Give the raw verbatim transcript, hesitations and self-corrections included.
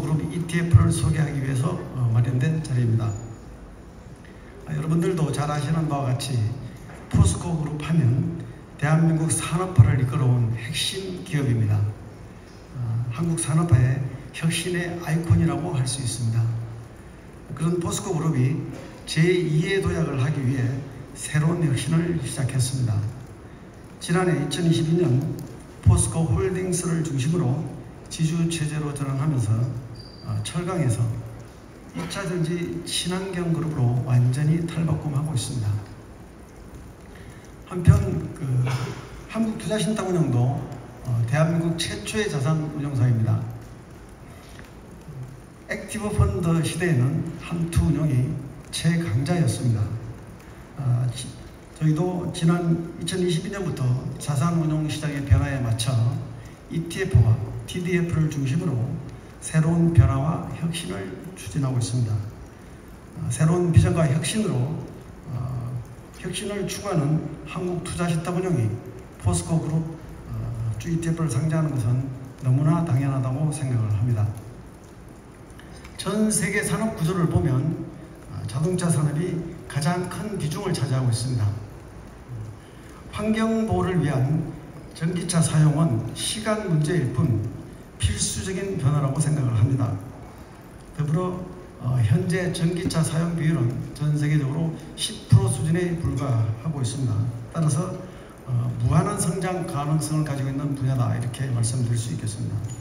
포스코그룹 이티에프를 소개하기 위해서 마련된 자리입니다. 여러분들도 잘 아시는 바와 같이 포스코그룹 하면 대한민국 산업화를 이끌어온 핵심 기업입니다. 한국 산업화의 혁신의 아이콘이라고 할 수 있습니다. 그런 포스코그룹이 제이의 도약을 하기 위해 새로운 혁신을 시작했습니다. 지난해 이천이십이 년 포스코홀딩스를 중심으로 지주체제로 전환하면서 철강에서 이 차 전지 친환경 그룹으로 완전히 탈바꿈하고 있습니다. 한편 그 한국투자신탁운용도 어, 대한민국 최초의 자산운용사입니다. 액티브 펀드 시대에는 한투운용이 최강자였습니다. 아, 지, 저희도 지난 이천이십이 년부터 자산운용 시장의 변화에 맞춰 이티에프와 티디에프를 중심으로 새로운 변화와 혁신을 추진하고 있습니다. 아, 새로운 비전과 혁신으로 어, 혁신을 추구하는 한국투자신탁운용이 포스코그룹 어, 주 이티에프를 상장하는 것은 너무나 당연하다고 생각을 합니다. 전 세계 산업 구조를 보면 자동차 산업이 가장 큰 비중을 차지하고 있습니다. 환경 보호를 위한 전기차 사용은 시간 문제일 뿐 필수적인 변화라고 생각을 합니다. 더불어 어, 현재 전기차 사용 비율은 전 세계적으로 십 퍼센트 수준에 불과하고 있습니다. 따라서 어, 무한한 성장 가능성을 가지고 있는 분야다 이렇게 말씀드릴 수 있겠습니다.